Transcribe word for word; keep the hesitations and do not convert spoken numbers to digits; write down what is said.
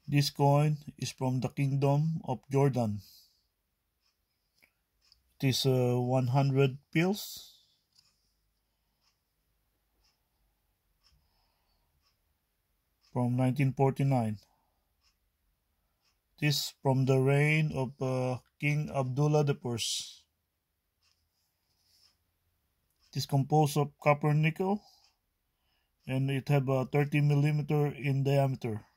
This coin is from the Kingdom of Jordan. It is uh, one hundred pills. From nineteen forty-nine. This from the reign of uh, King Abdullah the First. It is composed of copper-nickel, and it have a thirty millimeter in diameter.